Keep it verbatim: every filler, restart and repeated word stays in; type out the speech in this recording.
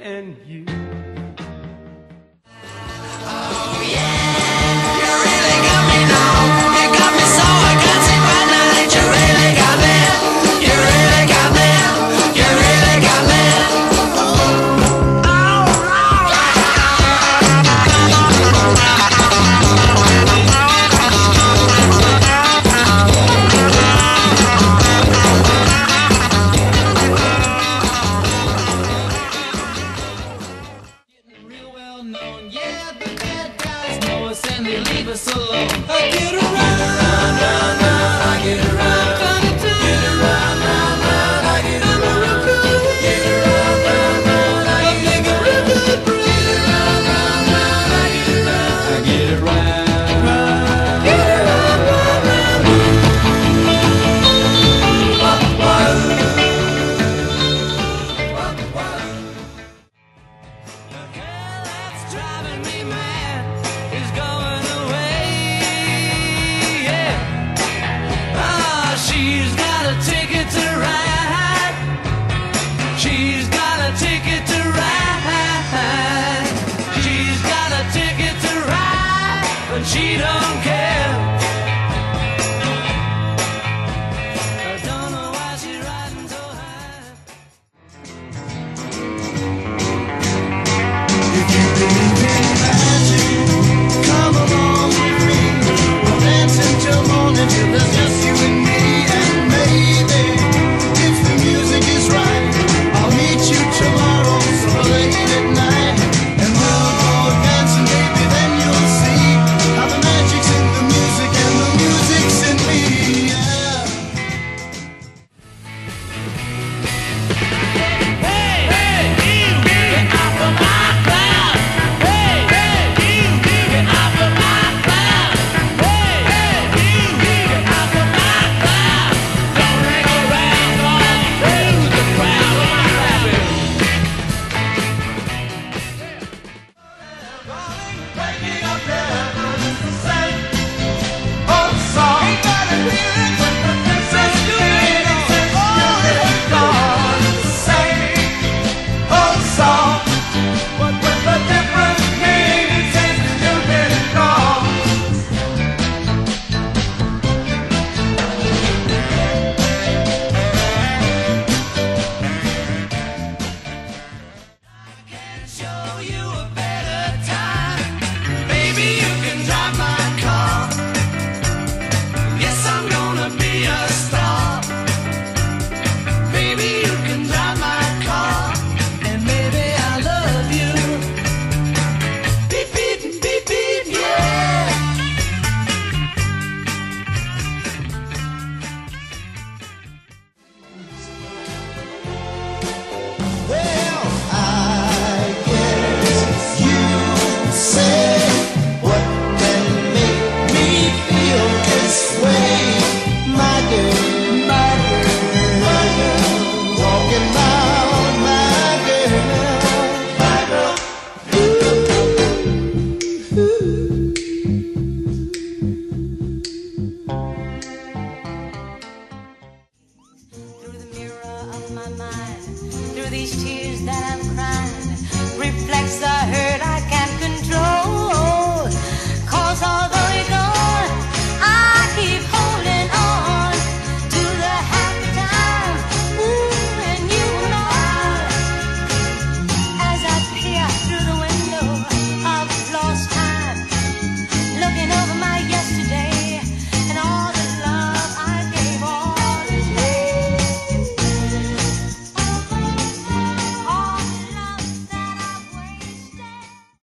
and you. And they leave us alone. I get around, round, round, round, I get around. Get around, round, round, I get around. Get around, round, round, I get around. Get around, round, round, I get around. I get around, round, get around, round, round. Wah, wah. Wah, wah. The girl that's driving me mad is going away, yeah. Ah, she's got a ticket to ride. She's got a ticket to ride. She's got a ticket to ride, but she don't care. I don't know why she's riding so high. If you believe in magic, come along with me. We'll dance until morning till there's just you and me. And maybe, if the music is right, I'll meet you tomorrow so late at night. And we'll go dancing, baby, then you'll see how the magic's in the music and the music's in me, yeah. Hey, hey, you, get off of my cloud. Hey, hey, you, get off of my cloud. Hey, hey, you, get off of my cloud. Don't hang around all through the crowd of my rabbit. Waking up there, same old song. Ain't got a feeling but the princess doing it. Oh, it's gone. Same old song, but with a different meaning since you've been gone. Show you a better time. Baby, you can drive my car. Yes, I'm gonna be a star. Baby, you can drive my car. And maybe I love you. Beep, beep, beep, beep, yeah. Well, I guess you say what can make me feel this way, my girl, my girl, my girl, talking about my girl, my girl. Through the mirror of my mind, through these tears that I'm crying, reflects the hurt